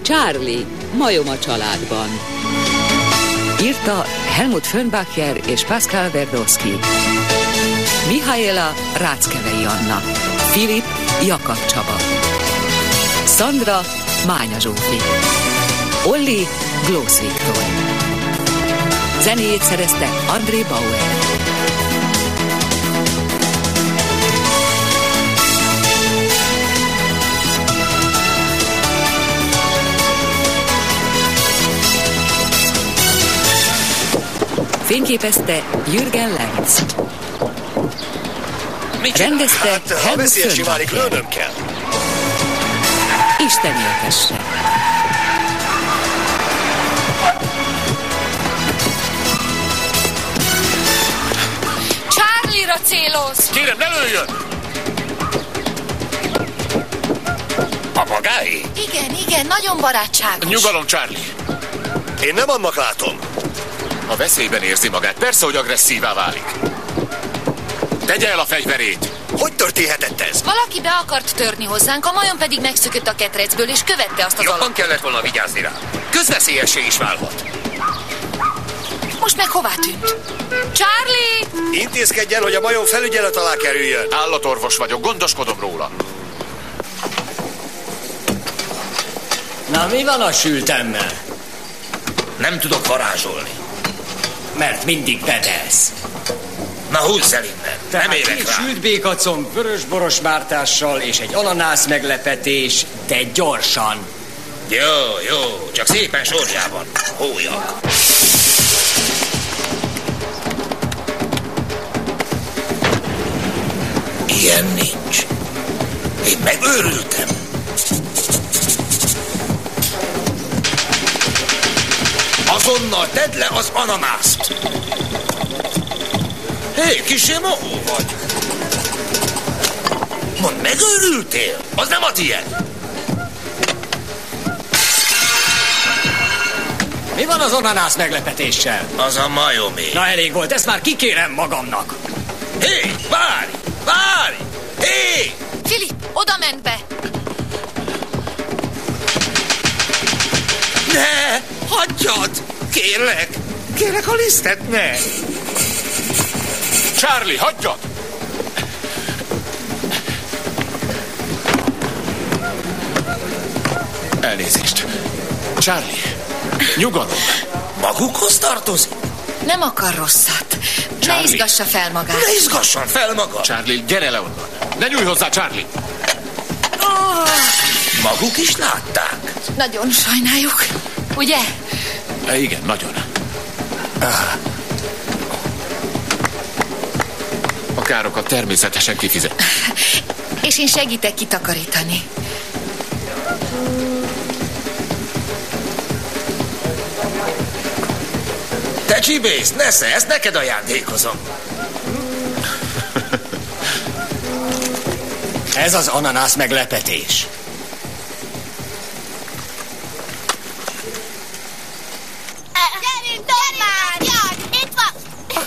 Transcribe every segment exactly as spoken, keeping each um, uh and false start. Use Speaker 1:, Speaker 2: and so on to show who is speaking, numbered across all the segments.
Speaker 1: Charlie, majom a családban. Írta Helmut Fönbacher és Pascal Verdowski. Mihályla Ráckevei Anna. Filip Jakab Csaba. Szandra Mánya Zsófi. Olli Glósz Viktor. Zenéjét szerezte André Bauer. Fényképezte Jürgen Lenz. Rendezte
Speaker 2: hát, ha veszélyesé válik, lőnöm kell.
Speaker 1: Isten éltesse.
Speaker 3: Charlie-ra céloz!
Speaker 2: Kérem, ne lőjön! Papagái?
Speaker 3: Igen, igen, nagyon barátságos.
Speaker 2: Nyugalom, Charlie. Én nem annak látom. A veszélyben érzi magát, persze, hogy agresszívá válik. Tegye el a fegyverét! Hogy történhetett ez?
Speaker 3: Valaki be akart törni hozzánk, a majom pedig megszökött a ketrecből, és követte azt az
Speaker 2: Jobban
Speaker 3: alakot.
Speaker 2: kellett volna vigyázni rá. Közveszélyessé is válhat.
Speaker 3: Most meg hová tűnt? Charlie!
Speaker 2: Intézkedjen, hogy a majom felügyelet alá kerüljön. Állatorvos vagyok, gondoskodom róla.
Speaker 4: Na, mi van a sültemmel?
Speaker 2: Nem tudok varázsolni.
Speaker 4: Mert mindig bedelsz.
Speaker 2: Na húzz el innen, nem érek rá.
Speaker 4: Sült békacom, vörös-boros mártással és egy ananász meglepetés, de gyorsan.
Speaker 2: Jó, jó, csak szépen sorjában. Hólyag. Ilyen nincs. Én megőrültem. Azonnal tedd le az ananászt. Hé, kisé mohó vagy. Mondd, megőrültél? Az nem a tiéd.
Speaker 4: Mi van az ananász meglepetéssel?
Speaker 2: Az a majomé.
Speaker 4: Na, elég volt, ezt már kikérem magamnak.
Speaker 2: Hé, várj, várj! Hé!
Speaker 3: Filip, oda ment be!
Speaker 2: Ne! Hagyjad! Kérlek! Kérlek, a lisztet ne! Charlie, hagyjad! Elnézést. Charlie, nyugodom. Magukhoz tartozik?
Speaker 3: Nem akar rosszat.
Speaker 2: Charlie.
Speaker 3: Ne izgassa fel magát.
Speaker 2: Ne izgasson fel maga! Charlie, gyere le onnan! Ne nyújj hozzá, Charlie!
Speaker 3: Oh.
Speaker 2: Maguk is látták?
Speaker 3: Nagyon sajnáljuk, ugye?
Speaker 2: E, igen, nagyon. Ah. A károkat természetesen kifizet.
Speaker 3: És én segítek kitakarítani.
Speaker 2: Te csibész, nesze, ezt neked ajándékozom.
Speaker 4: Ez az ananász meglepetés.
Speaker 5: Gyerünk, Tomán! Jaj, itt van!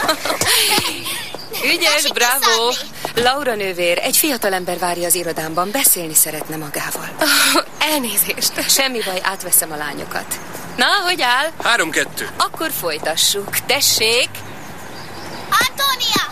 Speaker 6: Ügyes, bravo! Laura nővér, egy fiatalember várja az irodámban, beszélni szeretne magával.
Speaker 7: Oh, elnézést.
Speaker 6: Semmi baj, átveszem a lányokat. Na, hogy áll?
Speaker 2: Három-kettő.
Speaker 6: Akkor folytassuk. Tessék!
Speaker 5: Antónia!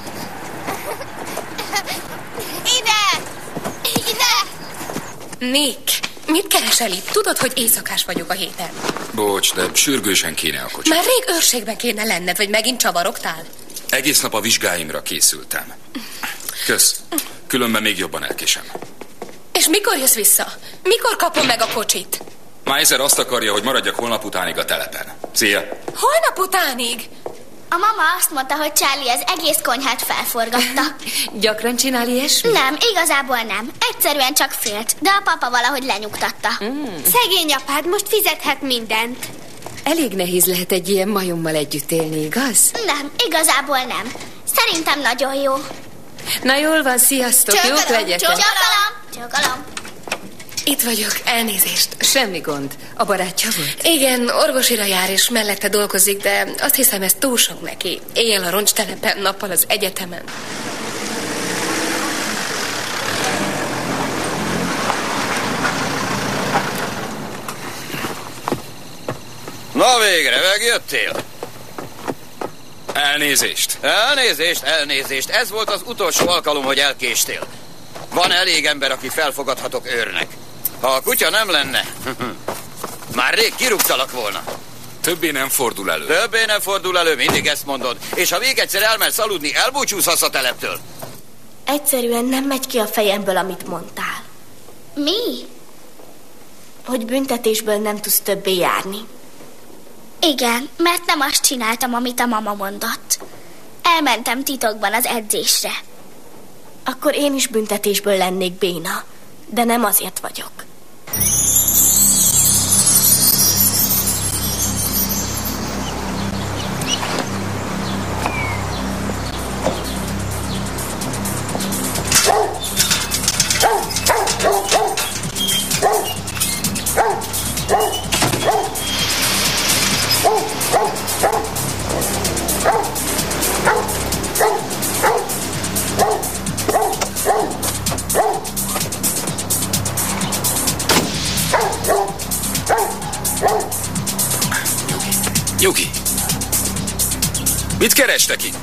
Speaker 5: Ide! Ide!
Speaker 7: Nick, mit keresel itt? Tudod, hogy éjszakás vagyok a héten.
Speaker 8: Bocs, de sürgősen kéne a kocsi.
Speaker 7: Már rég őrségben kéne lenned, vagy megint csavarogtál?
Speaker 8: Egész nap a vizsgáimra készültem. Kösz. Különben még jobban elkésem.
Speaker 7: És mikor jössz vissza? Mikor kapom meg a kocsit?
Speaker 8: Meiser azt akarja, hogy maradjak holnap utánig a telepen. Szia!
Speaker 7: Holnap utánig?
Speaker 5: A mama azt mondta, hogy Charlie az egész konyhát felforgatta.
Speaker 6: Gyakran csinál ilyesmi?
Speaker 5: Nem, igazából nem. Egyszerűen csak félt, de a papa valahogy lenyugtatta.
Speaker 6: Mm.
Speaker 5: Szegény apád most fizethet mindent.
Speaker 6: Elég nehéz lehet egy ilyen majommal együtt élni, igaz?
Speaker 5: Nem, igazából nem. Szerintem nagyon jó.
Speaker 6: Na jól van, sziasztok, jók legyetek.
Speaker 5: Csókolom, csókolom.
Speaker 7: Itt vagyok, elnézést.
Speaker 6: Semmi gond. A barátja volt?
Speaker 7: Igen, orvosira jár és mellette dolgozik, de azt hiszem, ez túl sok neki. Éjjel a roncstelepen, nappal az egyetemen.
Speaker 9: Na végre, megjöttél?
Speaker 8: Elnézést.
Speaker 9: Elnézést, elnézést. Ez volt az utolsó alkalom, hogy elkéstél. Van elég ember, aki felfogadhatok őrnek. Ha a kutya nem lenne, már rég kirúgtalak volna.
Speaker 8: Többé nem fordul elő.
Speaker 9: Többé nem fordul elő, mindig ezt mondod. És ha még egyszer elmersz aludni, elbúcsúzhatsz a teleptől.
Speaker 10: Egyszerűen nem megy ki a fejemből, amit mondtál.
Speaker 5: Mi?
Speaker 10: Hogy büntetésből nem tudsz többé járni.
Speaker 5: Igen, mert nem azt csináltam, amit a mama mondott. Elmentem titokban az edzésre.
Speaker 10: Akkor én is büntetésből lennék béna, de nem azért vagyok.
Speaker 8: Nyugi! Mit kerestek itt?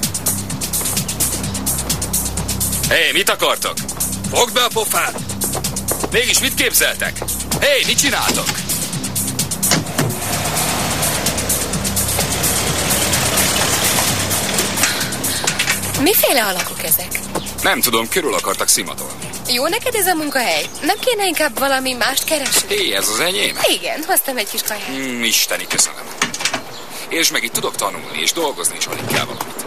Speaker 8: Hé, hey, mit akartok? Fogd be a pofát! Mégis mit képzeltek? Hé, hey, mit csináltok?
Speaker 7: Miféle alakok ezek?
Speaker 8: Nem tudom, körül akartak szimatolni.
Speaker 7: Jó neked ez a munkahely? Nem kéne inkább valami mást keresni?
Speaker 8: Hé, ez az enyém?
Speaker 7: Igen, hoztam egy kis kaját.
Speaker 8: Mm, isteni, köszönöm. És meg itt tudok tanulni, és dolgozni is alig kell valamit.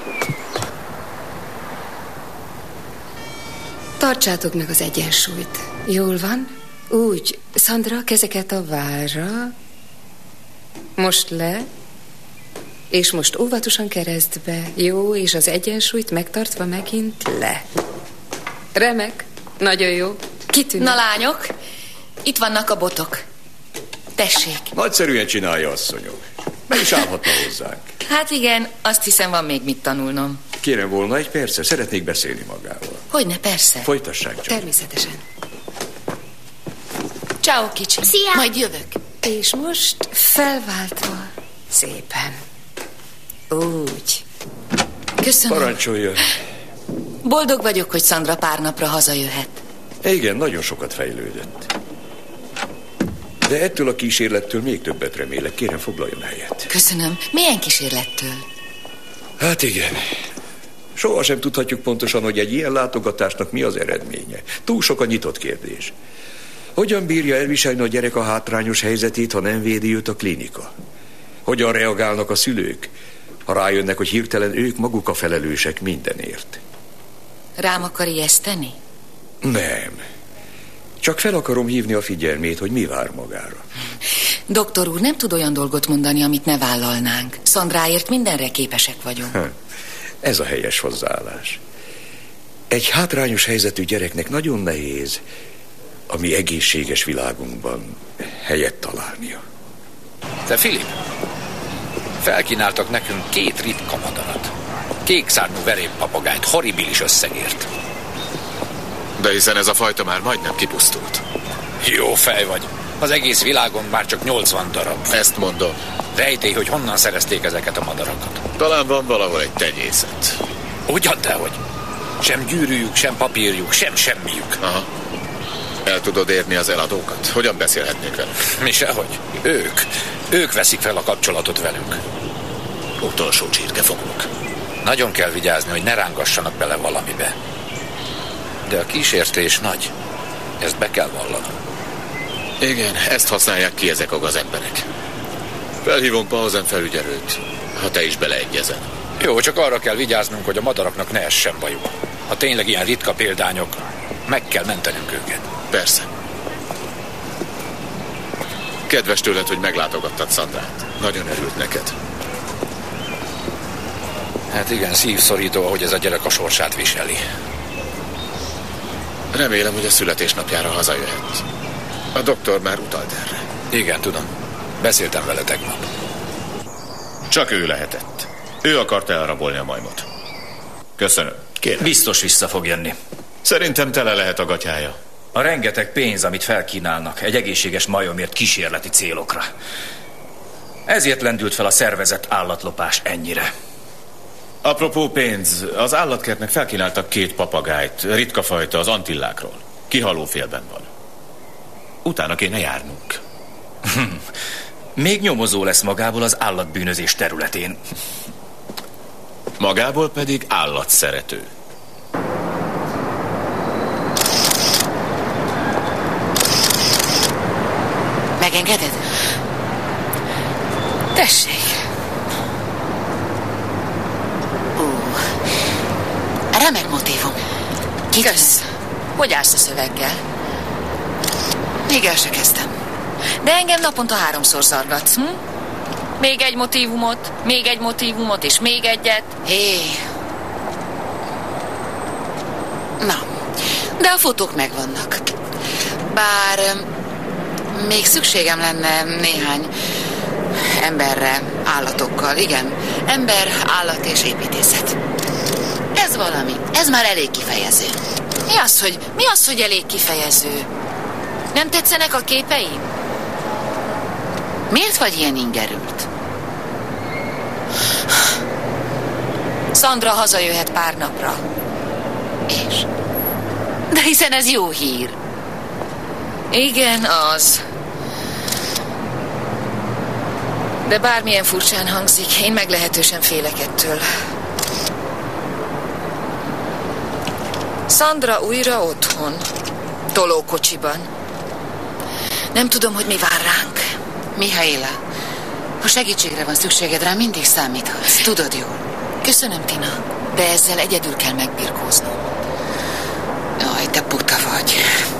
Speaker 6: Tartsátok meg az egyensúlyt. Jól van? Úgy. Szandra, kezeket a vállra. Most le. És most óvatosan keresztbe. Jó, és az egyensúlyt megtartva megint le. Remek. Nagyon jó. Kitűnő.
Speaker 3: Na lányok, itt vannak a botok. Tessék.
Speaker 11: Nagyszerűen csinálja, asszonyok. Meg is állhatna hozzánk.
Speaker 3: Hát igen, azt hiszem van még mit tanulnom.
Speaker 11: Kérem volna egy percet, szeretnék beszélni magával.
Speaker 3: Hogyne, persze.
Speaker 11: Folytassák csak.
Speaker 6: Természetesen.
Speaker 3: Ciao, kicsi.
Speaker 5: Szia.
Speaker 3: Majd jövök.
Speaker 6: És most felváltva. Szépen. Úgy.
Speaker 3: Köszönöm.
Speaker 11: Parancsoljon.
Speaker 3: Boldog vagyok, hogy Szandra pár napra hazajöhet.
Speaker 11: Igen, nagyon sokat fejlődött. De ettől a kísérlettől még többet remélek. Kérem, foglaljon helyet.
Speaker 3: Köszönöm. Milyen kísérlettől?
Speaker 11: Hát igen. Soha sem tudhatjuk pontosan, hogy egy ilyen látogatásnak mi az eredménye. Túl sok a nyitott kérdés. Hogyan bírja elviselni a gyerek a hátrányos helyzetét, ha nem védi őt a klinika? Hogyan reagálnak a szülők, ha rájönnek, hogy hirtelen ők maguk a felelősek mindenért?
Speaker 3: Rám akar ijeszteni?
Speaker 11: Nem. Csak fel akarom hívni a figyelmét, hogy mi vár magára.
Speaker 3: Doktor úr, nem tud olyan dolgot mondani, amit ne vállalnánk. Szandráért mindenre képesek vagyunk.
Speaker 11: Ha, ez a helyes hozzáállás. Egy hátrányos helyzetű gyereknek nagyon nehéz a mi egészséges világunkban helyet találnia.
Speaker 12: Te, Filip, felkínáltak nekünk két ritka madarat. Kékszárnyú veréppapagájt, horribilis összegért.
Speaker 2: De hiszen ez a fajta már majdnem kipusztult.
Speaker 12: Jó fej vagy. Az egész világon már csak nyolcvan darab.
Speaker 2: Ezt mondom.
Speaker 12: Rejtély, hogy honnan szerezték ezeket a madarakat.
Speaker 2: Talán van valahol egy tenyészet.
Speaker 12: Ugyan dehogy. Sem gyűrűjük, sem papírjuk, sem semmiük.
Speaker 2: Aha. El tudod érni az eladókat? Hogyan beszélhetnék velük?
Speaker 12: Mi sehogy. Ők. Ők veszik fel a kapcsolatot velünk.
Speaker 2: Utolsó csirkefogók.
Speaker 12: Nagyon kell vigyázni, hogy ne rángassanak bele valamibe. De a kísértés nagy. Ezt be kell vallanom.
Speaker 2: Igen, ezt használják ki ezek a gazemberek. Felhívom Pausen felügyelőt, ha te is beleegyezel.
Speaker 12: Jó, csak arra kell vigyáznunk, hogy a madaraknak ne essen bajuk. Ha tényleg ilyen ritka példányok, meg kell mentenünk őket.
Speaker 2: Persze. Kedves tőled, hogy meglátogattad Szandrát. Nagyon örült neked.
Speaker 12: Hát igen, szívszorító, ahogy ez a gyerek a sorsát viseli.
Speaker 2: Remélem, hogy a születésnapjára hazajöhet. A doktor már utalt erre.
Speaker 12: Igen, tudom. Beszéltem vele tegnap.
Speaker 13: Csak ő lehetett. Ő akarta elrabolni a majmot. Köszönöm. Kérem.
Speaker 14: Biztos vissza fog jönni.
Speaker 13: Szerintem tele lehet a gatyája.
Speaker 14: A rengeteg pénz, amit felkínálnak egy egészséges majomért kísérleti célokra. Ezért lendült fel a szervezett állatlopás ennyire.
Speaker 13: Apropó pénz, az állatkertnek felkínáltak két papagájt, ritka fajta az Antillákról. Kihalófélben van. Utána kéne járnunk.
Speaker 14: Még nyomozó lesz magából az állatbűnözés területén.
Speaker 13: Magából pedig állatszerető.
Speaker 3: Megengeded?
Speaker 6: Tessék.
Speaker 3: Ó, remek motívum.
Speaker 6: Kösz. Hogy állsz a szöveggel?
Speaker 3: Még el se kezdtem.
Speaker 6: De engem naponta háromszor zargatsz, hm? Még egy motívumot, még egy motívumot, és még egyet.
Speaker 3: Hé. Na, de a fotók megvannak. Bár még szükségem lenne néhány emberre, állatokkal. Igen, ember, állat és építészet. Ez valami, ez már elég kifejező. Mi az, hogy, mi az, hogy elég kifejező? Nem tetszenek a képeim? Miért vagy ilyen ingerült?
Speaker 6: Sandra hazajöhet pár napra.
Speaker 3: És? De hiszen ez jó hír.
Speaker 6: Igen, az. De bármilyen furcsán hangzik, én meglehetősen félek ettől. Sandra újra otthon, tolókocsiban. Nem tudom, hogy mi vár ránk.
Speaker 3: Mihaela, ha segítségre van szükséged rá, mindig számíthatsz. Tudod jól.
Speaker 6: Köszönöm, Tina, de ezzel egyedül kell megbirkóznom.
Speaker 3: Jaj, te buta vagy.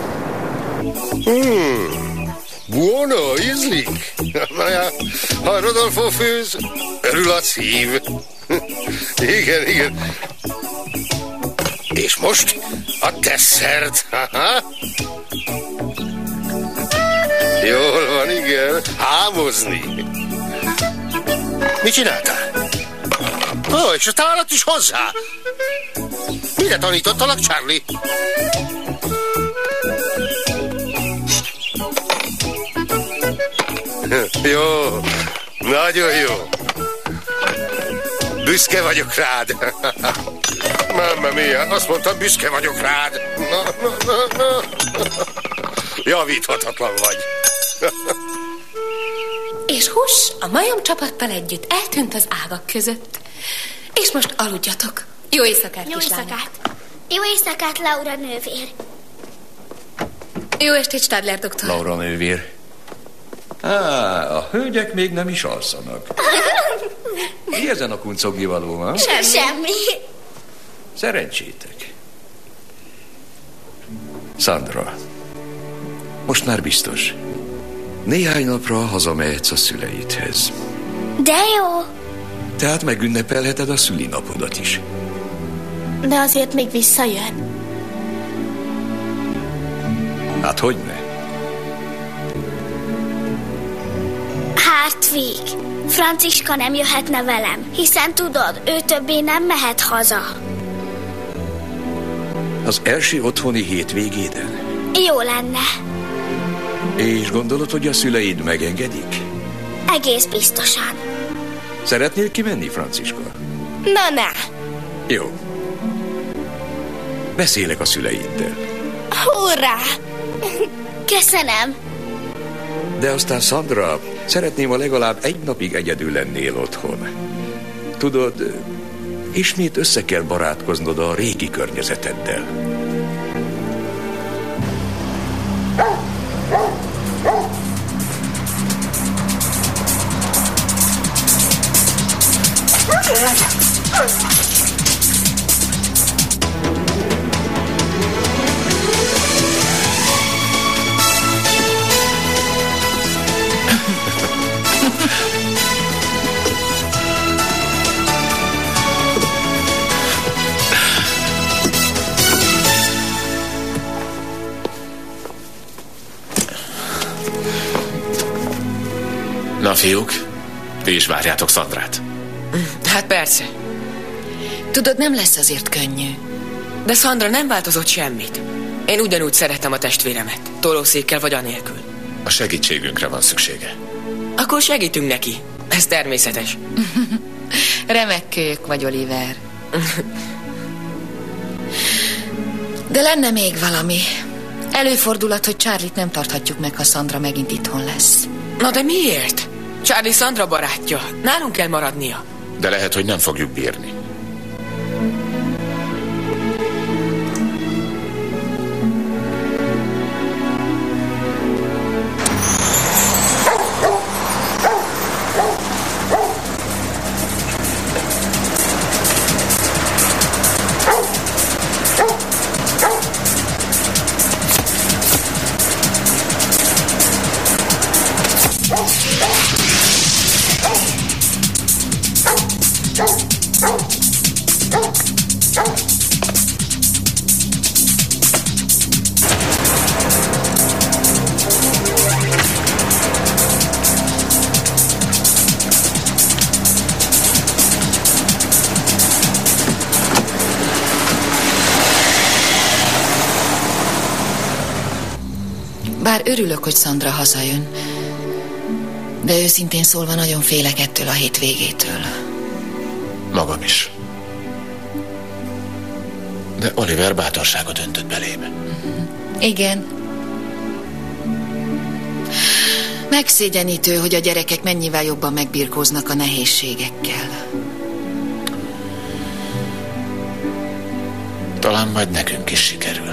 Speaker 15: Hmm. Buono, ízlik? Na ja, ha Rodolfo főz, örül a szív. Igen, igen. És most a desszert. Aha. Jól van, igen. Hámozni. Mit csináltál? Ó, oh, és a tálat is hozzá. Mire tanítottalak, Charlie? Jó, nagyon jó. Büszke vagyok rád. Mamma mia, azt mondtam, büszke vagyok rád. Na, na, na, na. Javíthatatlan vagy.
Speaker 7: És hús a majom csapattal együtt eltűnt az ágak között. És most aludjatok. Jó éjszakát,
Speaker 5: Jó
Speaker 7: kislányok.
Speaker 5: éjszakát. Jó éjszakát, Laura nővér.
Speaker 7: Jó estét, Stadler doktor.
Speaker 11: Laura nővér. Á, a hölgyek még nem is alszanak. Mi ezen a kuncogivaló, ha?
Speaker 5: Semmi. Semmi.
Speaker 11: Szerencsétek. Sandra, most már biztos. Néhány napra hazamehetsz a szüleidhez.
Speaker 5: De jó.
Speaker 11: Tehát megünnepelheted a szülinapodat is.
Speaker 10: De azért még visszajön.
Speaker 11: Hát hogyne?
Speaker 5: Hartwig, Franciska nem jöhetne velem, hiszen tudod, ő többé nem mehet haza.
Speaker 11: Az első otthoni hétvégéden?
Speaker 5: Jó lenne.
Speaker 11: És gondolod, hogy a szüleid megengedik?
Speaker 5: Egész biztosan.
Speaker 11: Szeretnél kimenni, Franciska?
Speaker 10: Na, ne.
Speaker 11: Jó. Beszélek a szüleiddel.
Speaker 10: Hurrá!
Speaker 5: Köszönöm.
Speaker 11: De aztán, Sandra, szeretném, ha legalább egy napig egyedül lennél otthon. Tudod, ismét össze kell barátkoznod a régi környezeteddel.
Speaker 2: Na, fiúk, ti is várjátok Szandrát.
Speaker 6: Hát persze. Tudod, nem lesz azért könnyű. De Sandra nem változott semmit. Én ugyanúgy szeretem a testvéremet. Tolószékkel vagy anélkül.
Speaker 2: A segítségünkre van szüksége.
Speaker 6: Akkor segítünk neki.
Speaker 16: Ez természetes.
Speaker 3: Remek kölyök vagy, Oliver. De lenne még valami. Előfordulhat, hogy Charlie-t nem tarthatjuk meg, ha Sandra megint itthon lesz.
Speaker 16: Na de miért? Charlie Sandra barátja. Nálunk kell maradnia.
Speaker 2: De lehet, hogy nem fogjuk bírni.
Speaker 3: Bár örülök, hogy Sandra hazajön, de őszintén szólva nagyon félek ettől a hét végétől.
Speaker 2: Magam is. De Oliver bátorságot öntött belém.
Speaker 3: Igen. Megszégyenítő, hogy a gyerekek mennyivel jobban megbirkóznak a nehézségekkel.
Speaker 2: Talán majd nekünk is sikerül.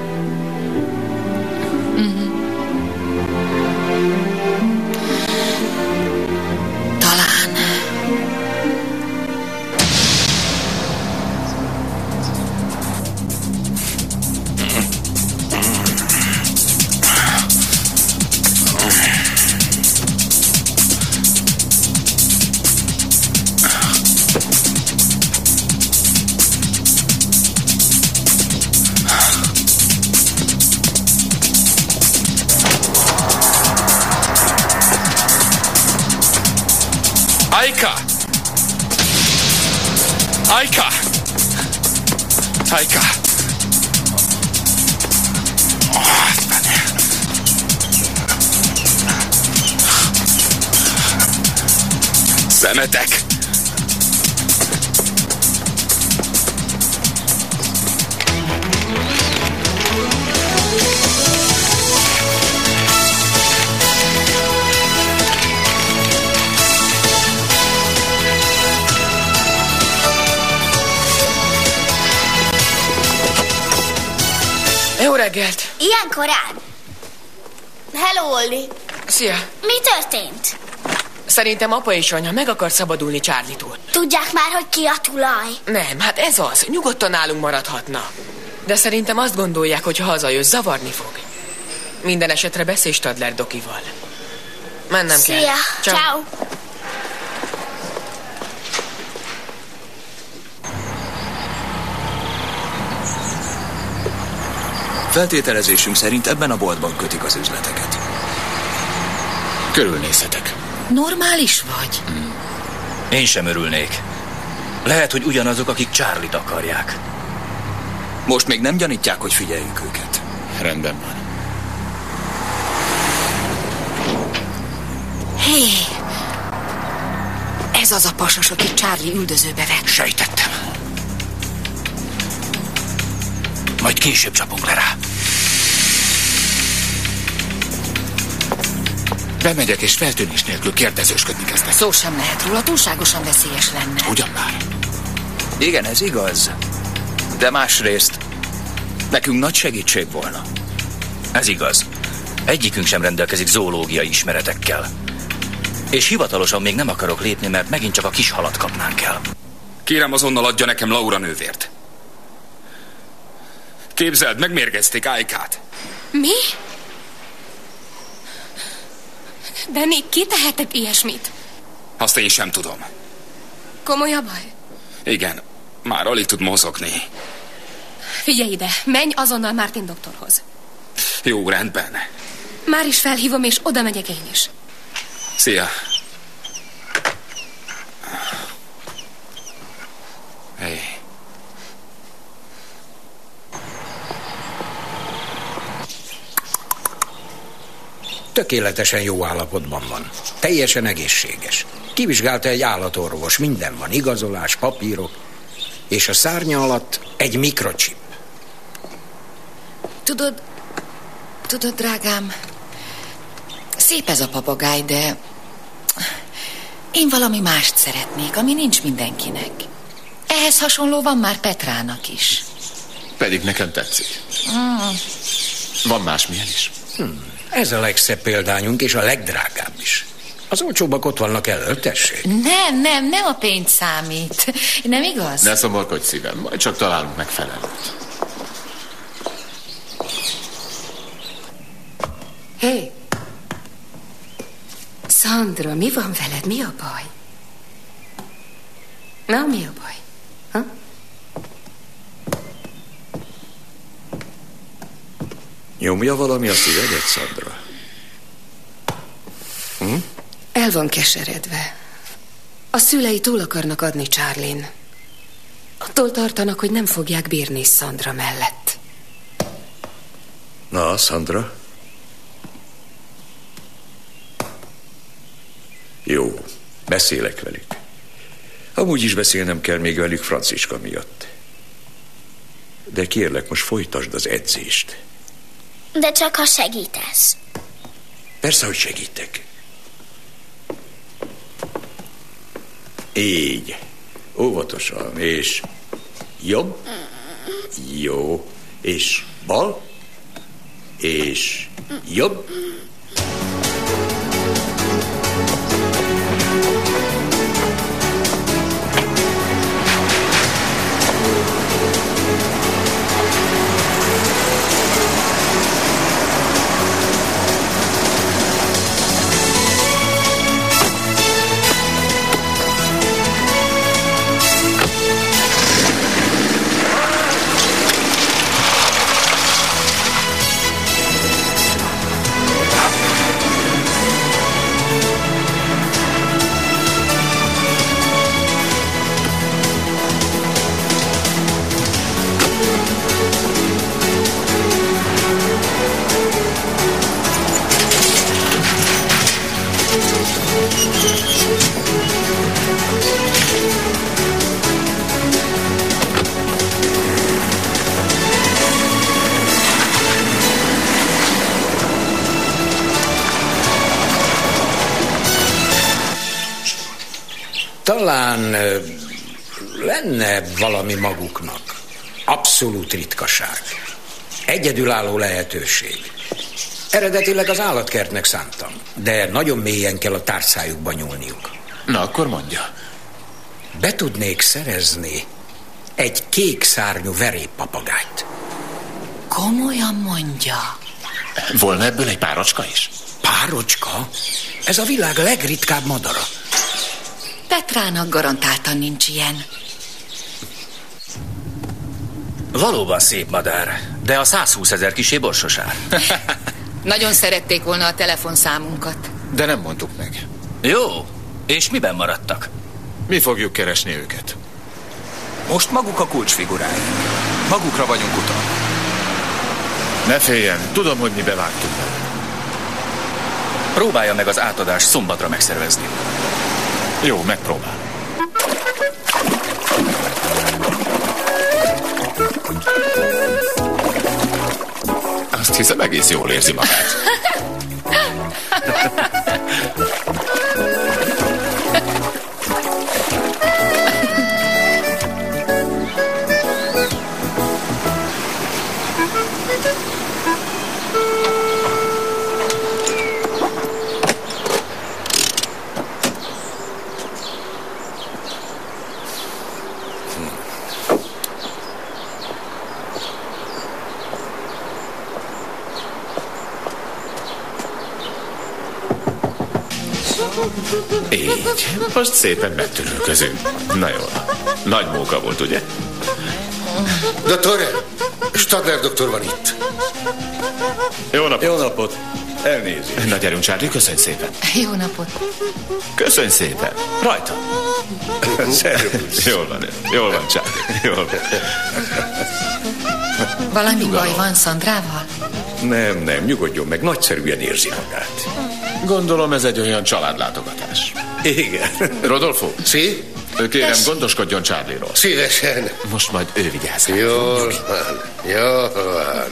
Speaker 8: Aika! Aika! Aika! Szemetek!
Speaker 16: Jó reggelt!
Speaker 5: Ilyen korán? Hello, Olli.
Speaker 16: Szia!
Speaker 5: Mi történt?
Speaker 16: Szerintem apa és anya meg akar szabadulni Charlie-tól.
Speaker 5: Tudják már, hogy ki a tulaj?
Speaker 16: Nem, hát ez az. Nyugodtan nálunk maradhatna. De szerintem azt gondolják, hogy ha hazajössz, zavarni fog. Minden esetre beszélj Stadler Dokival. Mennem
Speaker 5: Szia.
Speaker 16: kell.
Speaker 5: Szia! Ciao.
Speaker 14: Feltételezésünk szerint ebben a boltban kötik az üzleteket.
Speaker 2: Körülnézhetek.
Speaker 3: Normális vagy?
Speaker 14: Hmm. Én sem örülnék. Lehet, hogy ugyanazok, akik Charlie-t akarják. Most még nem gyanítják, hogy figyeljük őket.
Speaker 2: Rendben van.
Speaker 3: Hé! Ez az a pasas, aki Charlie üldözőbe vett.
Speaker 14: Sejtettem. Majd később csapunk le rá.
Speaker 2: Bemegyek és feltűnés nélkül kérdezősködni kezdek.
Speaker 3: Szó sem lehet róla, túlságosan veszélyes lenne.
Speaker 2: Ugyan már.
Speaker 14: Igen, ez igaz. De másrészt nekünk nagy segítség volna. Ez igaz. Egyikünk sem rendelkezik zoológiai ismeretekkel. És hivatalosan még nem akarok lépni, mert megint csak a kis halat kapnánk el.
Speaker 8: Kérem, azonnal adja nekem Laura nővért. Képzeld, megmérgezték Aikát.
Speaker 7: Mi? Benni, ki tehetett ilyesmit?
Speaker 8: Azt én sem tudom.
Speaker 7: Komoly a baj?
Speaker 8: Igen, már alig tud mozogni.
Speaker 7: Figyelj ide, menj azonnal Martin doktorhoz.
Speaker 8: Jó, rendben.
Speaker 7: Már is felhívom, és oda megyek én is.
Speaker 8: Szia. Hey.
Speaker 17: tökéletesen jó állapotban van. Teljesen egészséges. Kivizsgálta egy állatorvos, minden van, igazolás, papírok, és a szárnya alatt egy mikrocsip.
Speaker 3: Tudod, tudod, drágám, szép ez a papagáj, de én valami mást szeretnék, ami nincs mindenkinek. Ehhez hasonló van már Petrának is.
Speaker 2: Pedig nekem tetszik.
Speaker 3: Mm.
Speaker 2: Van másmilyen is.
Speaker 17: Hmm. Ez a legszebb példányunk, és a legdrágább is. Az olcsóbbak ott vannak elől, tessék.
Speaker 3: Nem, nem, nem a pénz számít. Nem igaz?
Speaker 2: Ne szomorkodj, szívem, majd csak találunk megfelelőt.
Speaker 6: Hé! Hey. Sandra, mi van veled? Mi a baj? Na, mi a baj? Ha?
Speaker 11: Nyomja valami a szívedet, Sandra? Hm?
Speaker 6: El van keseredve. A szülei túl akarnak adni Charlin. Attól tartanak, hogy nem fogják bírni Sandra mellett.
Speaker 11: Na, Sandra? Jó, beszélek velük. Amúgy is beszélnem kell még velük Franciska miatt. De kérlek, most folytasd az edzést.
Speaker 5: De csak ha segítesz.
Speaker 11: Persze, hogy segítek. Így. Óvatosan, és jobb. Jó. És bal. És jobb.
Speaker 17: Talán lenne valami maguknak. Abszolút ritkaság. Egyedülálló lehetőség. Eredetileg az állatkertnek szántam, de nagyon mélyen kell a tárcájukba nyúlniuk.
Speaker 2: Na, akkor mondja.
Speaker 17: Be tudnék szerezni egy kék szárnyú veréppapagájt.
Speaker 3: Komolyan mondja?
Speaker 2: Volna ebből egy párocska is?
Speaker 17: Párocska? Ez a világ legritkább madara.
Speaker 3: Petrának garantáltan nincs ilyen.
Speaker 14: Valóban szép madár, de a százhúszezer kisé borsosár.
Speaker 3: Nagyon szerették volna a telefonszámunkat.
Speaker 2: De nem mondtuk meg.
Speaker 14: Jó, és miben maradtak?
Speaker 2: Mi fogjuk keresni őket.
Speaker 14: Most maguk a kulcsfigurái. Magukra vagyunk utal.
Speaker 2: Ne féljen, tudom, hogy mi bevágtunk vele.
Speaker 14: Próbálja meg az átadást szombatra megszervezni.
Speaker 2: Jó, megpróbál. Azt hiszem, egész jól érzi magát. Így, most szépen megtörülközünk. Na jó, nagy móka volt, ugye?
Speaker 15: Dottore, Stadler doktor van itt.
Speaker 2: Jó napot.
Speaker 11: Jó napot. Elnézést.
Speaker 2: Na gyerünk, Charlie, köszönj szépen.
Speaker 3: Jó napot.
Speaker 2: Köszönj szépen. Rajta.
Speaker 11: Szervusz.
Speaker 2: Jól van, jól van, Charlie. Jól van.
Speaker 3: Valami baj van Szandrával?
Speaker 11: Nem, nem, nyugodjon meg, nagyszerűen érzi magát.
Speaker 13: Gondolom ez egy olyan családlátogatás.
Speaker 11: Igen.
Speaker 13: Rodolfo?
Speaker 15: Sí?
Speaker 13: Kérem,
Speaker 15: Tessék.
Speaker 13: gondoskodjon Charlie-ról.
Speaker 15: Szívesen.
Speaker 13: Most majd ő vigyáz rá.
Speaker 15: Jól van, jól van.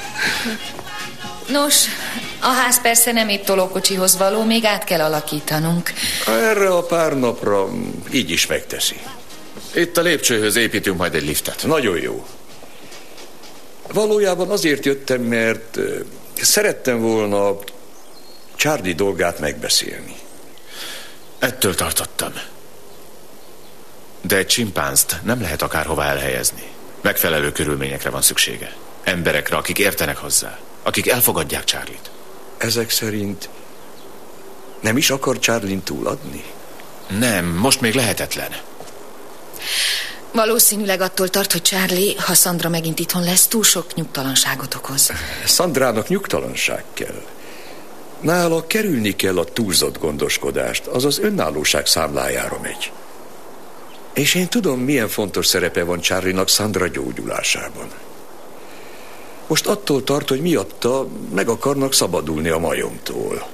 Speaker 18: Nos, a ház persze nem épp tolókocsihoz való, még át kell alakítanunk.
Speaker 11: Erre a pár napra így is megteszi.
Speaker 13: Itt a lépcsőhöz építünk majd egy liftet.
Speaker 11: Nagyon jó. Valójában azért jöttem, mert ö, szerettem volna Charlie dolgát megbeszélni.
Speaker 13: Ettől tartottam. De egy csimpánzt nem lehet akárhova elhelyezni. Megfelelő körülményekre van szüksége. Emberekre, akik értenek hozzá. Akik elfogadják Charlie-t.
Speaker 11: Ezek szerint nem is akar Charlie-n túladni?
Speaker 13: Nem, most még lehetetlen.
Speaker 18: Valószínűleg attól tart, hogy Charlie, ha Sandra megint itthon lesz, túl sok nyugtalanságot okoz.
Speaker 11: Sandrának nyugtalanság kell. Nála kerülni kell a túlzott gondoskodást, azaz önállóság számlájára megy. És én tudom, milyen fontos szerepe van Charlie-nak Sandra gyógyulásában. Most attól tart, hogy miatta meg akarnak szabadulni a majomtól.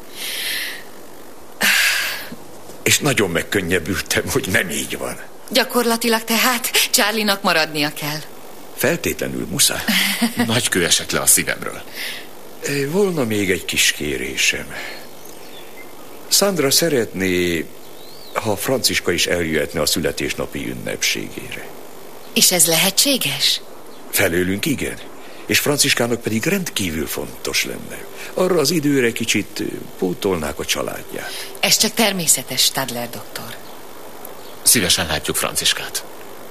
Speaker 11: És nagyon megkönnyebbültem, hogy nem így van.
Speaker 18: Gyakorlatilag tehát Charlie-nak maradnia kell.
Speaker 11: Feltétlenül muszáj.
Speaker 13: Nagy kő esett le a szívemről.
Speaker 11: Volna még egy kis kérésem. Sandra szeretné, ha Franciska is eljöhetne a születésnapi ünnepségére.
Speaker 18: És ez lehetséges?
Speaker 11: Felőlünk igen. És Franciskának pedig rendkívül fontos lenne. Arra az időre kicsit pótolnák a családját.
Speaker 18: Ez csak természetes, Stadler doktor.
Speaker 13: Szívesen látjuk Franciskát.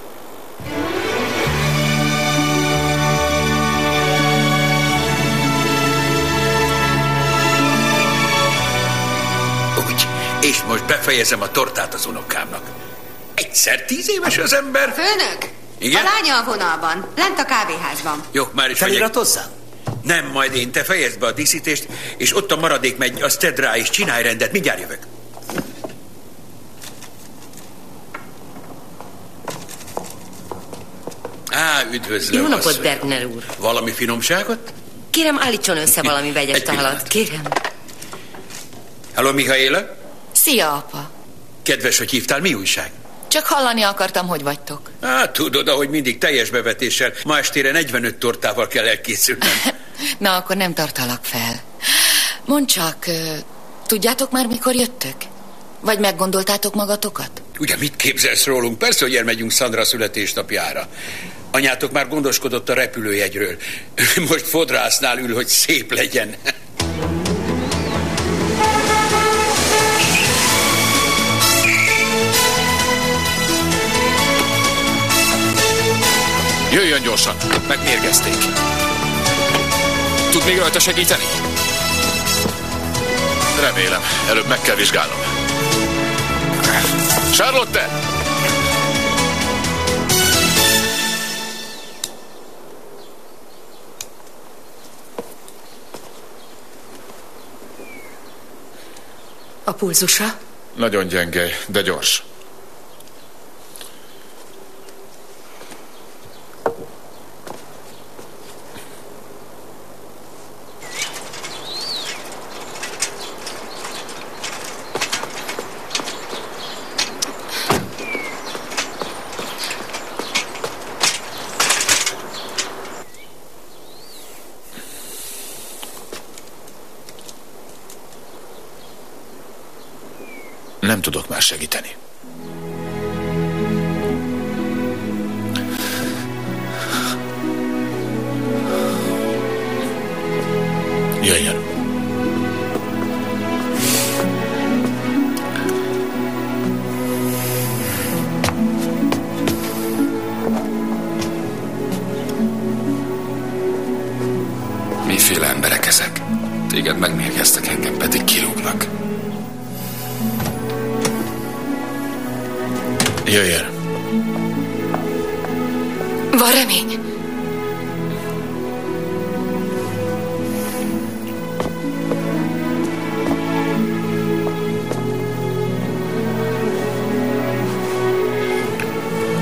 Speaker 17: Úgy, és most befejezem a tortát az unokámnak. Egyszer tíz éves az ember.
Speaker 19: Főnök!
Speaker 17: Igen?
Speaker 19: A lánya a vonalban, lent a kávéházban.
Speaker 17: Jó, már is
Speaker 19: Feliratozzam?
Speaker 17: Nem, majd én, te fejezd be a díszítést, és ott a maradék megy, azt tedd rá, és csinálj rendet, mindjárt jövök. Á, üdvözlöm.
Speaker 20: Jó napot,
Speaker 17: asszony.
Speaker 20: Bergner úr.
Speaker 17: Valami finomságot?
Speaker 20: Kérem, állítson össze valami vegyes
Speaker 17: Egy pillanat.
Speaker 20: talat, kérem.
Speaker 17: Halló, Mihaéla?
Speaker 18: Szia, apa.
Speaker 17: Kedves, hogy hívtál, mi újság?
Speaker 18: Csak hallani akartam, hogy vagytok.
Speaker 17: Á, tudod, ahogy mindig teljes bevetéssel, ma estére negyvenöt tortával kell elkészülnem.
Speaker 18: Na, akkor nem tartalak fel. Mondd csak, ö, tudjátok már, mikor jöttök? Vagy meggondoltátok magatokat?
Speaker 17: Ugye mit képzelsz rólunk? Persze, hogy elmegyünk Sandra születésnapjára. Anyátok már gondoskodott a repülőjegyről. Most fodrásznál ül, hogy szép legyen.
Speaker 13: Jöjjön gyorsan, megmérgezték. Tud még rajta segíteni? Remélem, előbb meg kell vizsgálnom. Charlotte!
Speaker 20: A pulzusa?
Speaker 13: Nagyon gyenge, de gyors. Nem tudok már segíteni. Jöjjön.
Speaker 8: Miféle emberek ezek? Téged megmérgeztek, engem pedig kirúgnak.
Speaker 13: Jöjjön.
Speaker 18: Van remény.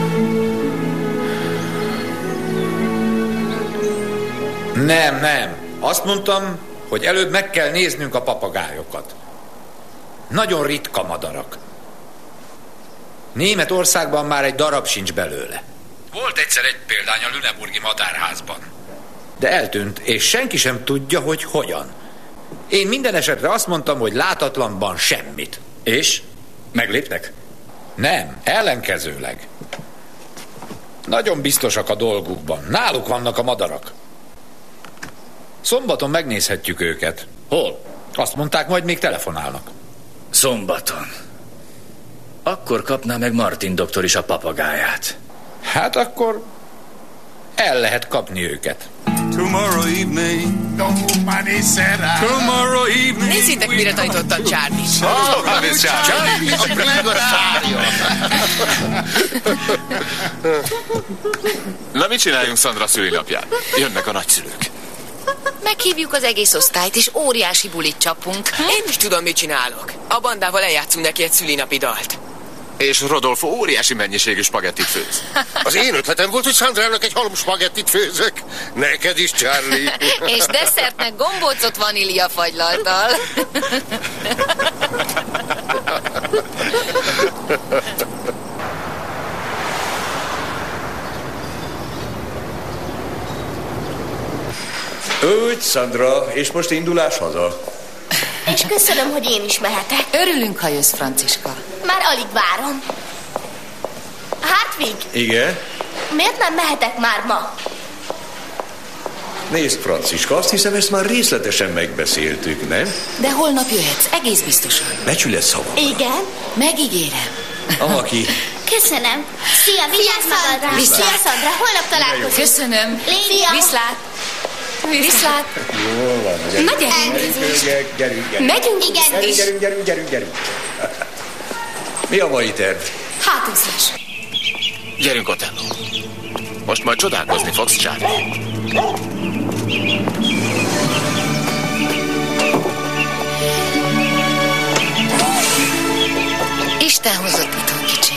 Speaker 12: Nem, nem.
Speaker 17: Azt mondtam, hogy előbb meg kell néznünk a papagájokat. Nagyon ritka madarak. Németországban már egy darab sincs belőle. Volt egyszer egy példány a Lüneburgi madárházban. De eltűnt, és senki sem tudja, hogy hogyan. Én minden esetre azt mondtam, hogy látatlanban semmit. És? Megléptek? Nem, ellenkezőleg. Nagyon biztosak a dolgukban. Náluk vannak a madarak. Szombaton megnézhetjük őket. Hol? Azt mondták, majd még telefonálnak.
Speaker 14: Szombaton. Akkor kapná meg Martin doktor is a papagáját.
Speaker 17: Hát akkor el lehet kapni őket.
Speaker 21: Tomorrow evening. Nobody said I. Tomorrow evening.
Speaker 16: Nézzétek, mire tanítottam Charlie.
Speaker 2: Oh, hát Charlie.
Speaker 15: A plegaszária.
Speaker 2: Na, mit csináljunk Szandra szülinapján? Jönnek a nagyszülők.
Speaker 18: Meghívjuk az egész osztályt, és óriási bulit csapunk.
Speaker 16: Én is tudom, mit csinálok. A bandával eljátszunk neki egy szülinapi dalt.
Speaker 2: És Rodolfo óriási mennyiségű spagettit főz.
Speaker 15: Az én ötletem volt, hogy Szandrának egy halom spagettit főzök. Neked is, Charlie.
Speaker 18: És desszertnek gombócot vanília fagylalttal.
Speaker 11: Úgy, Szandra, és most indulás haza.
Speaker 10: És köszönöm, hogy én is mehetek.
Speaker 18: Örülünk, ha jössz, Franciska.
Speaker 10: Már alig várom. Hartwig,
Speaker 11: Igen?
Speaker 10: miért nem mehetek már ma?
Speaker 11: Nézd, Franciska, azt hiszem, ezt már részletesen megbeszéltük, nem?
Speaker 18: De holnap jöhetsz, egész biztosan.
Speaker 11: Becsület szava.
Speaker 10: Igen?
Speaker 18: Megígérem.
Speaker 11: Aki.
Speaker 5: Köszönöm. Szia, vigyázz magadra.
Speaker 18: Viszlát.
Speaker 10: Szia, Szandra, holnap találkozunk.
Speaker 18: Köszönöm.
Speaker 10: Szia.
Speaker 18: Viszlát. Viszlát.
Speaker 11: Jól van,
Speaker 10: Na, gyerünk.
Speaker 11: Gyerünk, gyerünk, gyerünk.
Speaker 10: Megyünk, igen.
Speaker 11: Gyerünk, gyerünk, gyerünk, gyerünk, gyerünk. Mi a mai terv?
Speaker 10: Hátúszás.
Speaker 2: Gyerünk, Otello. Most majd csodálkozni fogsz, Charlie.
Speaker 18: Isten hozott itthon, kicsim.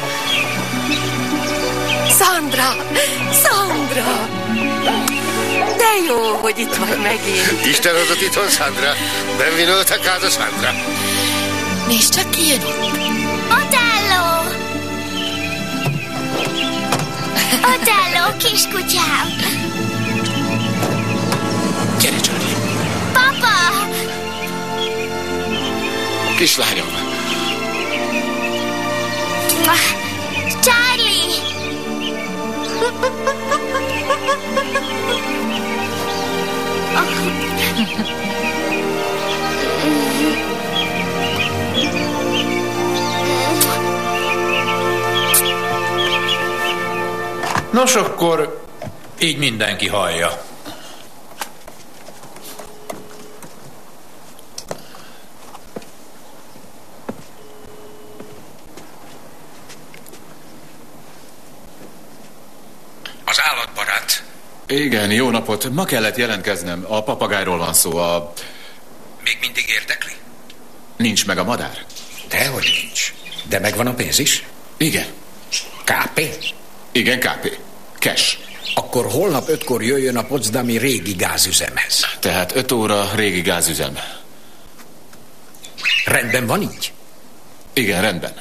Speaker 20: Szandra! Szandra! De jó, hogy itt vagy megint.
Speaker 15: Isten hozott itthon, Szandra. Benvinolta casa, Szandra.
Speaker 18: Nézd csak, ki jön itt.
Speaker 5: Otello! Otello, kiskutyám!
Speaker 2: Gyere, Charlie.
Speaker 5: Papa!
Speaker 2: Kislányom.
Speaker 5: Charlie!
Speaker 17: Nos, akkor így mindenki hallja. Az állatbarát.
Speaker 2: Igen, jó napot. Ma kellett jelentkeznem. A papagájról van szó. A...
Speaker 17: Még mindig érdekli?
Speaker 2: Nincs meg a madár?
Speaker 17: Dehogy nincs. De megvan a pénz is?
Speaker 2: Igen.
Speaker 17: ká pé?
Speaker 2: Igen, ká pé. Cash.
Speaker 17: Akkor holnap ötkor jöjjön a potsdami régi gázüzemhez.
Speaker 2: Tehát öt óra régi gázüzem.
Speaker 17: Rendben van így?
Speaker 2: Igen, rendben.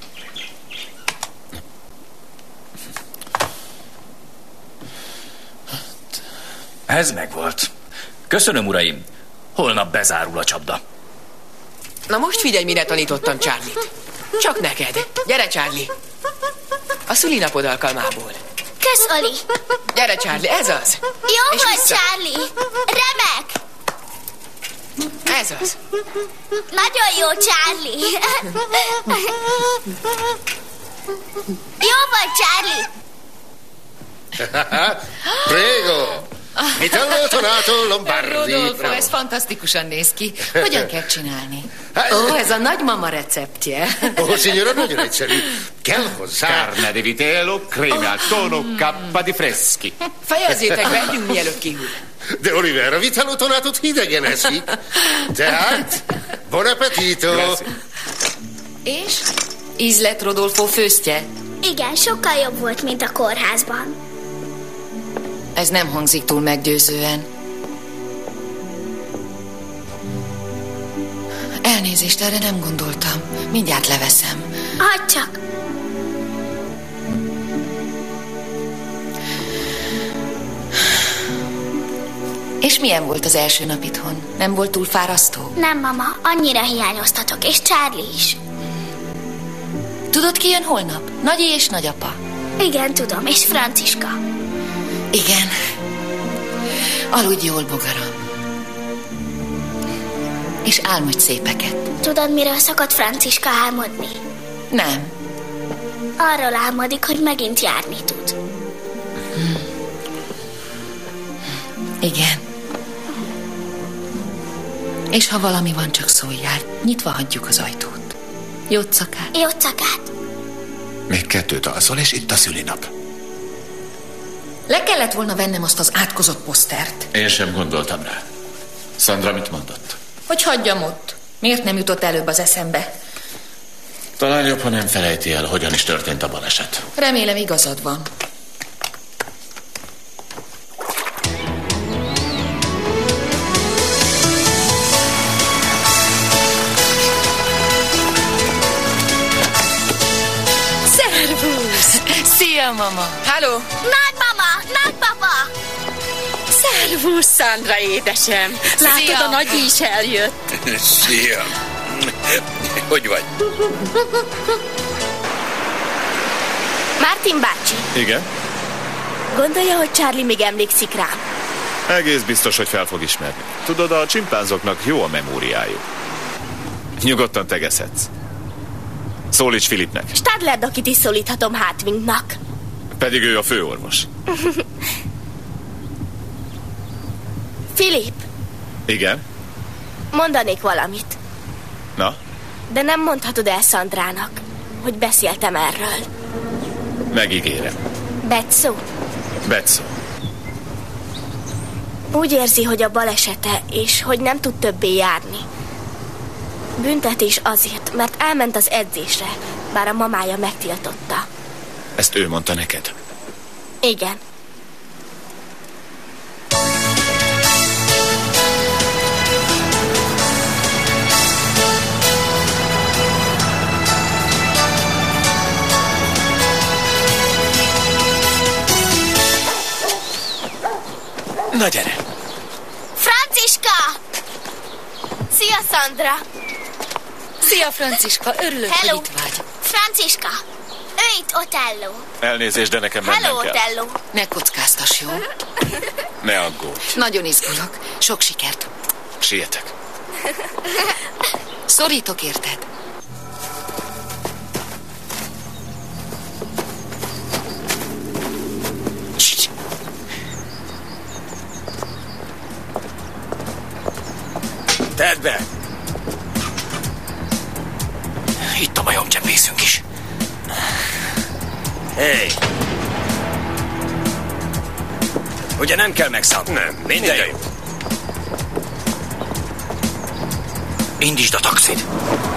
Speaker 14: Ez megvolt. Köszönöm, uraim. Holnap bezárul a csapda.
Speaker 16: Na most figyelj, mire tanítottam Charlie-t. Csak neked. Gyere, Charlie. A szülinapod alkalmából.
Speaker 5: Kösz, Oli.
Speaker 16: Gyere, Charlie, ez az.
Speaker 5: Jó
Speaker 16: És
Speaker 5: volt,
Speaker 16: vissza.
Speaker 5: Charlie. Remek.
Speaker 16: Ez az.
Speaker 5: Nagyon jó, Charlie. Jó volt, Charlie.
Speaker 15: Prego. Vitello tonato lombardi.
Speaker 18: Rodolfo, ez fantasztikusan néz ki. Hogyan kell csinálni?
Speaker 20: Ó, ez a nagymama receptje.
Speaker 15: Ó, signora, nagyon egyszerű. Kell hozzá.
Speaker 2: Carne di vitello, crema al tono, cappa di freschi.
Speaker 16: Fejezzétek be, együnk mielőtt kihűl.
Speaker 15: De Oliver, a vitello tonatot hidegen eszik. Tehát, buon appetito.
Speaker 18: És? Íz lett Rodolfo főztje?
Speaker 5: Igen, sokkal jobb volt, mint a kórházban.
Speaker 18: Ez nem hangzik túl meggyőzően. Elnézést, erre nem gondoltam. Mindjárt leveszem.
Speaker 5: Hagyd csak!
Speaker 18: És milyen volt az első nap itthon? Nem volt túl fárasztó?
Speaker 5: Nem, mama, annyira hiányoztatok, és Charlie is.
Speaker 18: Tudod, ki jön holnap? Nagyi és nagyapa.
Speaker 5: Igen, tudom, és Franciska.
Speaker 18: Igen. Aludj jól, bogaram. És álmodj szépeket.
Speaker 5: Tudod, miről szokott Franciska álmodni?
Speaker 18: Nem.
Speaker 5: Arról álmodik, hogy megint járni tud.
Speaker 18: Hm. Igen. És ha valami van, csak szóljál. Nyitva hagyjuk az ajtót. Jócakát.
Speaker 5: Jócakát.
Speaker 2: Még kettőt alszol, és itt a szülinap.
Speaker 18: Le kellett volna vennem azt az átkozott posztert.
Speaker 13: Én sem gondoltam rá. Szandra mit mondott?
Speaker 18: Hogy hagyjam ott. Miért nem jutott előbb az eszembe?
Speaker 13: Talán jobb, ha nem felejti el, hogyan is történt a baleset.
Speaker 18: Remélem, igazad van.
Speaker 20: Szia, mama!
Speaker 16: Halló!
Speaker 5: Nagymama! Nagypapa!
Speaker 20: Szervusz, Szandra édesem! Látod, Szia. A Nagyi is eljött.
Speaker 9: Szia! Hogy vagy?
Speaker 10: Martin bácsi!
Speaker 13: Igen?
Speaker 10: Gondolja, hogy Charlie még emlékszik rám?
Speaker 13: Egész biztos, hogy fel fog ismerni. Tudod, a csimpánzoknak jó a memóriájuk. Nyugodtan tegezhetsz. Szólíts Filipnek.
Speaker 10: Stadler Dokit is szólíthatom Hartwingnak.
Speaker 13: Pedig ő a főorvos.
Speaker 10: Filip!
Speaker 13: Igen?
Speaker 10: Mondanék valamit.
Speaker 13: Na?
Speaker 10: De nem mondhatod el Szandrának, hogy beszéltem erről.
Speaker 13: Megígérem.
Speaker 10: Betszó?
Speaker 13: Betszó.
Speaker 10: Úgy érzi, hogy a balesete, és hogy nem tud többé járni. Büntetés azért, mert elment az edzésre, bár a mamája megtiltotta.
Speaker 13: Ezt ő mondta neked?
Speaker 10: Igen.
Speaker 2: Na gyere!
Speaker 5: Franciska!
Speaker 10: Szia, Szandra!
Speaker 20: Szia, Franciska, örülök,
Speaker 5: Hello.
Speaker 20: hogy itt vagy.
Speaker 5: Franciska, ő itt Otello.
Speaker 13: Elnézést, de nekem mennem
Speaker 5: Hello,
Speaker 13: kell.
Speaker 5: Otello.
Speaker 18: Ne kockáztass, jó?
Speaker 13: Ne aggódj.
Speaker 18: Nagyon izgulok. Sok sikert.
Speaker 13: Sietek.
Speaker 18: Szorítok, érted?
Speaker 9: Tedd be!
Speaker 14: Itt a majomcsempészünk is.
Speaker 9: Hey! Ugye nem kell megszállni?
Speaker 14: Nem,
Speaker 9: minden jó.
Speaker 14: Indítsd a taxit.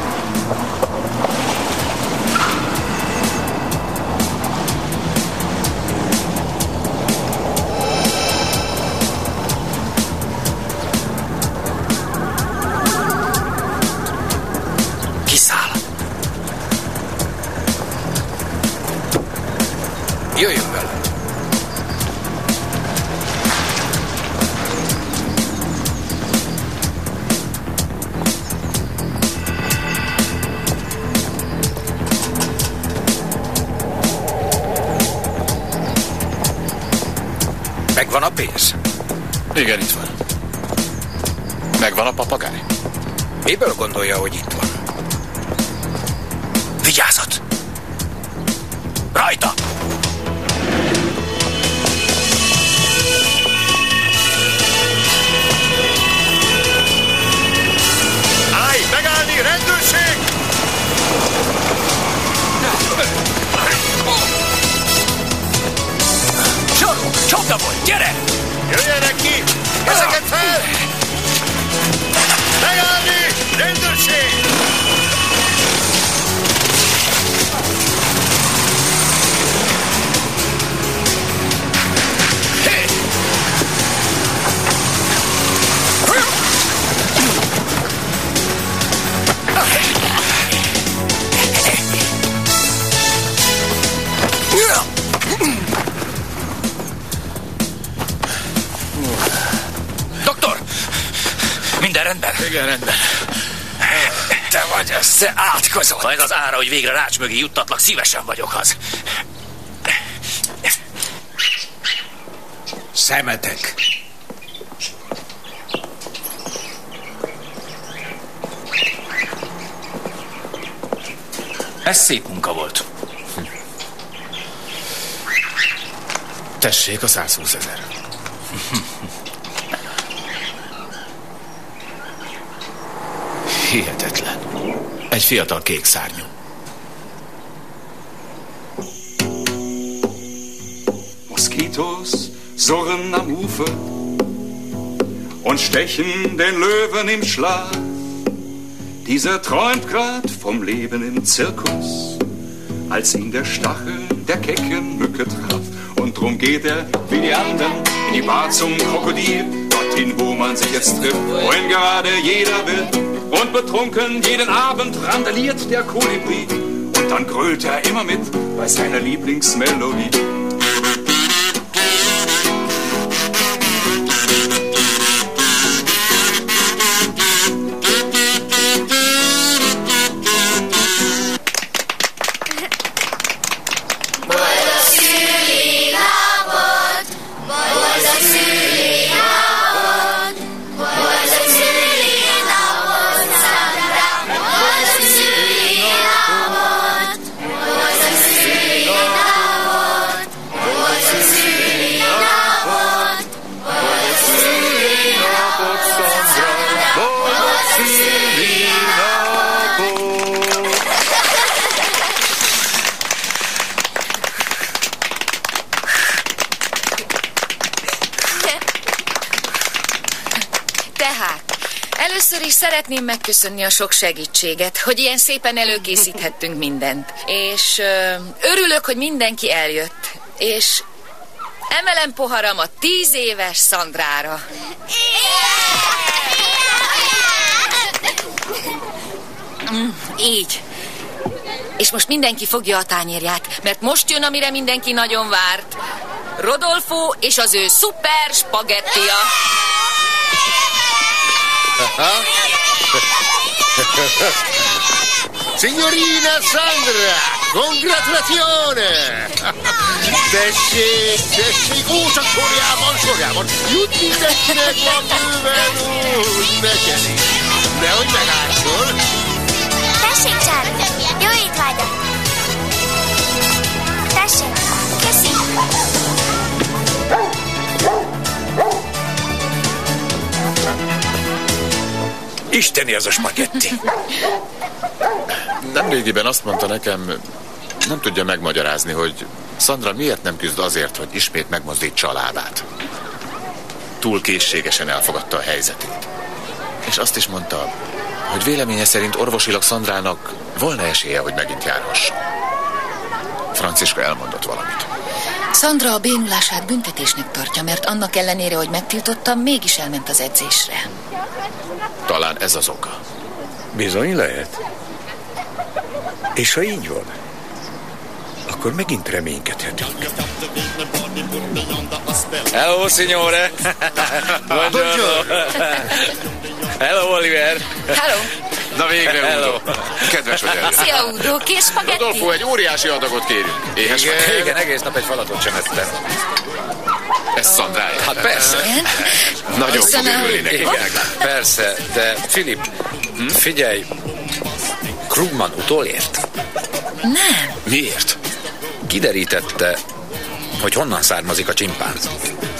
Speaker 14: Kiszáll.
Speaker 9: Jöjjön vele.
Speaker 14: Megvan a pénz?
Speaker 2: Igen, itt van. Megvan a papagáj?
Speaker 14: Miből gondolja, hogy itt van? Vigyázat! Rajta!
Speaker 15: Állj! Megállni! Rendőrség!
Speaker 14: Zsaru! Csapda volt! Gyere!
Speaker 15: Jöjjenek ki! Kezeket fel! Megállni! Rendőrség!
Speaker 8: Igen, rendben.
Speaker 14: Te vagy ez, te átkozott. Ha ez az ára, hogy végre rács mögé juttatlak, szívesen vagyok az.
Speaker 17: Szemetek. Ez szép munka volt.
Speaker 13: Tessék a százhúsz ezer. Hihetetlen. Egy fiatal kék szárnyú.
Speaker 21: Moskitos surren am Ufer und stechen den Löwen im Schlaf. Dieser träumt grad vom Leben im Zirkus, als ihn der Stachel der kecken Mücke traf. Und drum geht er, wie die anderen, in die Bar zum Krokodil, dorthin, wo man sich jetzt trifft, wohin gerade jeder will. Und betrunken jeden Abend randaliert der Kolibri. Und dann grölt er immer mit bei seiner Lieblingsmelodie.
Speaker 18: Szeretném megköszönni a sok segítséget, hogy ilyen szépen előkészíthettünk mindent. És ö, örülök, hogy mindenki eljött. És emelem poharam a tíz éves Szandrára. Mm, így. És most mindenki fogja a tányérját, mert most jön, amire mindenki nagyon várt. Rodolfo és az ő szuper spagettia.
Speaker 15: Signorina Sandra, congratulazione! Tessék, tessék, ó, csak sorjában, sorjában! Jut mindenkinek van bőven, úgy neked is. Nehogy megállszol.
Speaker 5: Tessék, Charlie, jó étvágyat! Tessék, köszi!
Speaker 11: Isteni az a spagetti.
Speaker 2: Nemrégiben azt mondta nekem, nem tudja megmagyarázni, hogy Sandra miért nem küzd azért, hogy ismét megmozdítsa a lábát. Túl készségesen elfogadta a helyzetét. És azt is mondta, hogy véleménye szerint orvosilag Sandrának volna esélye, hogy megint járhasson. Franciska elmondott valamit.
Speaker 18: Sandra a bénulását büntetésnek tartja, mert annak ellenére, hogy megtiltottam, mégis elment az edzésre.
Speaker 2: Talán ez az oka.
Speaker 11: Bizony lehet. És ha így van, akkor megint reménykedhetünk.
Speaker 8: Hello, signore. Buongiorno. Hello, Oliver.
Speaker 18: Hello.
Speaker 2: Na végre,
Speaker 8: Hello.
Speaker 2: Udo. Kedves vagy elő.
Speaker 18: Szia, Udo. Kés spagetti?
Speaker 2: Rodolfo, egy óriási adagot kérünk. Éhes
Speaker 17: Igen,
Speaker 2: vagy?
Speaker 17: igen, egész nap egy falatot sem ettem.
Speaker 2: Ez Szandrája.
Speaker 17: Hát persze.
Speaker 2: Nagyon fog örülni neki.
Speaker 17: Igen, persze, de Filip, figyelj, Krugman utolért?
Speaker 18: Nem.
Speaker 2: Miért?
Speaker 17: Kiderítette, hogy honnan származik a csimpánz.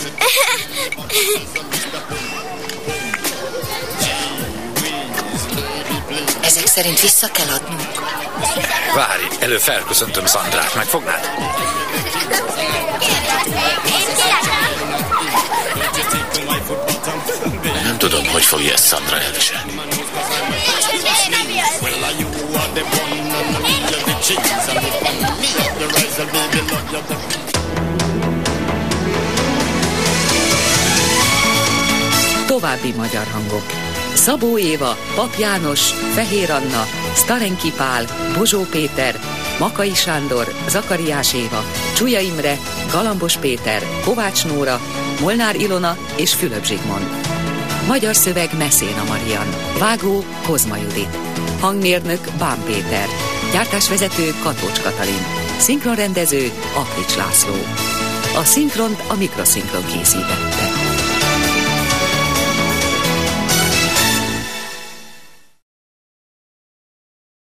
Speaker 18: Ezek szerint vissza kell adnunk.
Speaker 17: Várj, elő felköszöntöm Szandrát, megfognád?
Speaker 2: Nem tudom, hogy fogja ezt Sandra elviselni.
Speaker 1: További magyar hangok. Szabó Éva, Pap János, Fehér Anna, Sztarenki Pál, Bozsó Péter, Makai Sándor, Zakariás Éva, Csuja Imre, Galambos Péter, Kovács Nóra, Molnár Ilona és Fülöp Zsigmond. Magyar szöveg Messzéna Marian. Vágó Kozma Judit. Hangmérnök Bán Péter. Gyártásvezető Katócs Katalin. Szinkronrendező Aklics László. A szinkront a Mikroszinkron készítette.